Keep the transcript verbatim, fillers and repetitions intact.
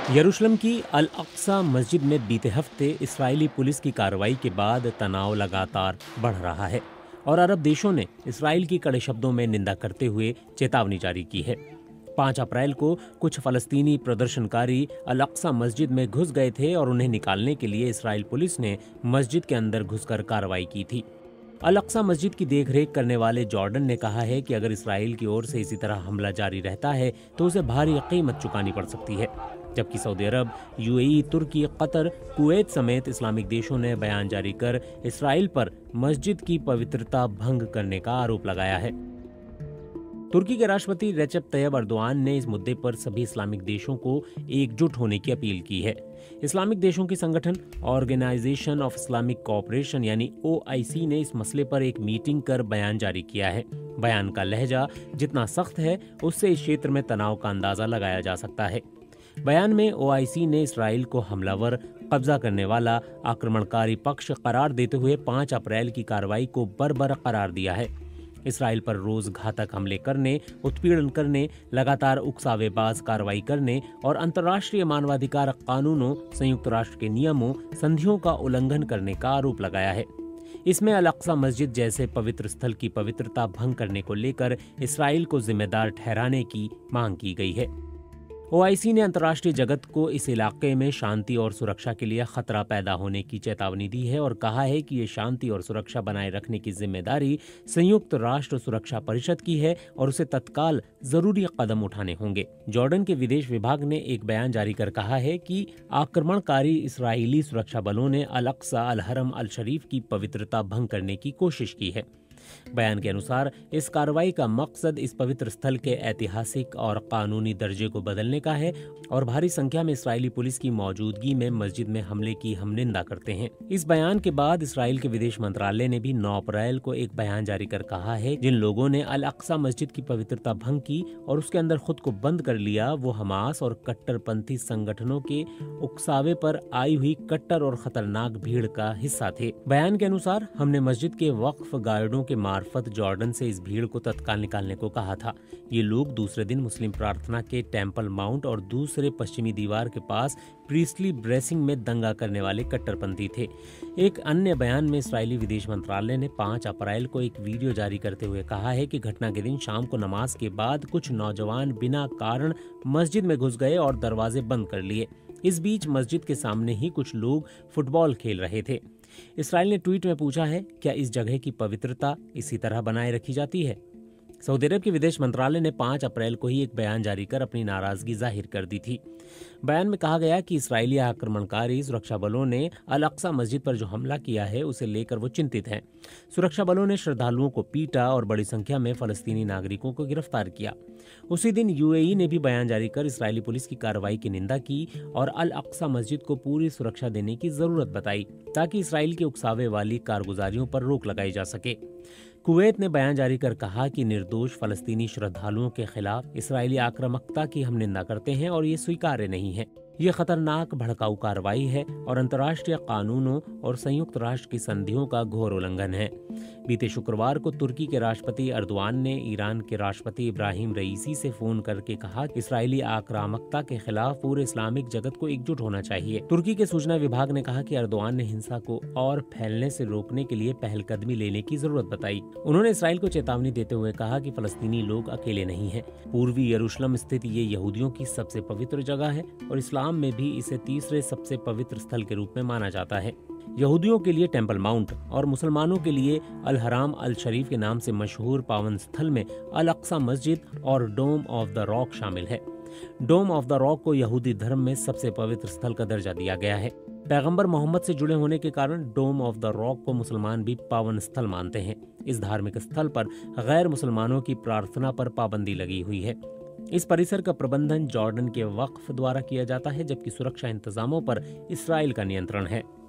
यरूशलेम की अल अक्सा मस्जिद में बीते हफ्ते इस्राएली पुलिस की कार्रवाई के बाद तनाव लगातार बढ़ रहा है और अरब देशों ने इस्राएल की कड़े शब्दों में निंदा करते हुए चेतावनी जारी की है। पाँच अप्रैल को कुछ फलस्तीनी प्रदर्शनकारी अल अक्सा मस्जिद में घुस गए थे और उन्हें निकालने के लिए इस्राएल पुलिस ने मस्जिद के अंदर घुसकर कार्रवाई की थी। अल अक्सा मस्जिद की देखरेख करने वाले जॉर्डन ने कहा है कि अगर इस्राएल की ओर से इसी तरह हमला जारी रहता है तो उसे भारी कीमत चुकानी पड़ सकती है। जबकि सऊदी अरब, यूएई, तुर्की, कतर, कुवैत समेत इस्लामिक देशों ने बयान जारी कर इस्राएल पर मस्जिद की पवित्रता भंग करने का आरोप लगाया है। तुर्की के राष्ट्रपति रेचेप तैयब अर्दोआन ने इस मुद्दे पर सभी इस्लामिक देशों को एकजुट होने की अपील की है। इस्लामिक देशों की संगठन ऑर्गेनाइजेशन ऑफ इस्लामिक कोऑपरेशन यानी ओ आई सी ने इस मसले पर एक मीटिंग कर बयान जारी किया है। बयान का लहजा जितना सख्त है उससे इस क्षेत्र में तनाव का अंदाजा लगाया जा सकता है। बयान में ओ आई सी ने इस्राएल को हमलावर, कब्जा करने वाला, आक्रमणकारी पक्ष करार देते हुए पाँच अप्रैल की कार्रवाई को बर्बर करार दिया है। इस्राएल पर रोज घातक हमले करने, उत्पीड़न करने, लगातार उकसावेबाज कार्रवाई करने और अंतर्राष्ट्रीय मानवाधिकार कानूनों, संयुक्त राष्ट्र के नियमों, संधियों का उल्लंघन करने का आरोप लगाया है। इसमें अल अक्सा मस्जिद जैसे पवित्र स्थल की पवित्रता भंग करने को लेकर इस्राएल को जिम्मेदार ठहराने की मांग की गई है। ओ आई सी ने अंतर्राष्ट्रीय जगत को इस इलाके में शांति और सुरक्षा के लिए खतरा पैदा होने की चेतावनी दी है और कहा है कि ये शांति और सुरक्षा बनाए रखने की जिम्मेदारी संयुक्त राष्ट्र सुरक्षा परिषद की है और उसे तत्काल जरूरी कदम उठाने होंगे। जॉर्डन के विदेश विभाग ने एक बयान जारी कर कहा है कि आक्रमणकारी इस्राएली सुरक्षा बलों ने अल अक्सा अल हरम अल शरीफ की पवित्रता भंग करने की कोशिश की है। बयान के अनुसार इस कार्रवाई का मकसद इस पवित्र स्थल के ऐतिहासिक और कानूनी दर्जे को बदलने का है और भारी संख्या में इस्राएली पुलिस की मौजूदगी में मस्जिद में हमले की हम निंदा करते हैं। इस बयान के बाद इस्राएल के विदेश मंत्रालय ने भी नौ अप्रैल को एक बयान जारी कर कहा है जिन लोगों ने अल अक्सा मस्जिद की पवित्रता भंग की और उसके अंदर खुद को बंद कर लिया वो हमास और कट्टरपंथी संगठनों के उकसावे पर आई हुई कट्टर और खतरनाक भीड़ का हिस्सा थे। बयान के अनुसार हमने मस्जिद के वक्फ गार्डों के मार्फत जॉर्डन से इस भीड़ को तत्काल निकालने को कहा था। ये लोग दूसरे दिन मुस्लिम प्रार्थना के टेम्पल माउंट और दूसरे पश्चिमी दीवार के पास प्रीस्टली ब्रेसिंग में दंगा करने वाले कट्टरपंथी थे। एक अन्य बयान में इस्राएली विदेश मंत्रालय ने पाँच अप्रैल को एक वीडियो जारी करते हुए कहा है कि घटना के दिन शाम को नमाज के बाद कुछ नौजवान बिना कारण मस्जिद में घुस गए और दरवाजे बंद कर लिए। इस बीच मस्जिद के सामने ही कुछ लोग फुटबॉल खेल रहे थे। इस्राएल ने ट्वीट में पूछा है, क्या इस जगह की पवित्रता इसी तरह बनाए रखी जाती है? सऊदी अरब के विदेश मंत्रालय ने पाँच अप्रैल को ही एक बयान जारी कर अपनी नाराजगी जाहिर कर दी थी। बयान में कहा गया कि इस्राएली आक्रमणकारी सुरक्षा बलों ने अल अक्सा मस्जिद पर जो हमला किया है उसे लेकर वो चिंतित हैं। सुरक्षा बलों ने श्रद्धालुओं को पीटा और बड़ी संख्या में फलस्तीनी नागरिकों को गिरफ्तार किया। उसी दिन यू ए ई ने भी बयान जारी कर इस्राएली पुलिस की कार्रवाई की निंदा की और अल अक्सा मस्जिद को पूरी सुरक्षा देने की जरूरत बताई ताकि इस्राएल के उकसावे वाली कारगुजारियों पर रोक लगाई जा सके। कुवैत ने बयान जारी कर कहा कि निर्दोष फलस्तीनी श्रद्धालुओं के खिलाफ इस्राएली आक्रामकता की हम निंदा करते हैं और ये स्वीकार्य नहीं है। ये खतरनाक भड़काऊ कार्रवाई है और अंतर्राष्ट्रीय कानूनों और संयुक्त राष्ट्र की संधियों का घोर उल्लंघन है। बीते शुक्रवार को तुर्की के राष्ट्रपति अर्दोआन ने ईरान के राष्ट्रपति इब्राहिम रईसी से फोन करके कहा कि इस्राएली आक्रामकता के खिलाफ पूरे इस्लामिक जगत को एकजुट होना चाहिए। तुर्की के सूचना विभाग ने कहा कि अर्दोआन ने हिंसा को और फैलने से रोकने के लिए पहलकदमी लेने की जरूरत बताई। उन्होंने इस्राएल को चेतावनी देते हुए कहा कि फलस्तीनी लोग अकेले नहीं हैं। पूर्वी यरूशलेम स्थित ये यहूदियों की सबसे पवित्र जगह है और इस्लाम में भी इसे तीसरे सबसे पवित्र स्थल के रूप में माना जाता है। यहूदियों के लिए टेम्पल माउंट और मुसलमानों के लिए अल हराम अल शरीफ के नाम से मशहूर पावन स्थल में अल अक्सा मस्जिद और डोम ऑफ द रॉक शामिल है। डोम ऑफ द रॉक को यहूदी धर्म में सबसे पवित्र स्थल का दर्जा दिया गया है। पैगंबर मोहम्मद से जुड़े होने के कारण डोम ऑफ द रॉक को मुसलमान भी पावन स्थल मानते हैं। इस धार्मिक स्थल पर गैर मुसलमानों की प्रार्थना पर पाबंदी लगी हुई है। इस परिसर का प्रबंधन जॉर्डन के वक्फ द्वारा किया जाता है जबकि सुरक्षा इंतजामों पर इस्राएल का नियंत्रण है।